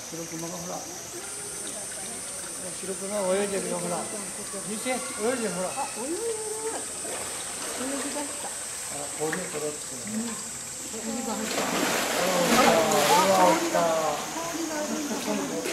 白熊がほら。白熊が泳いでるよ、ほら。見て、泳いでる、ほら。 あ、泳いでる。泳ぎ出した。 あ、こういうことって。 海が入った。 ほら、ほら、ほら。 香りがあるんだ。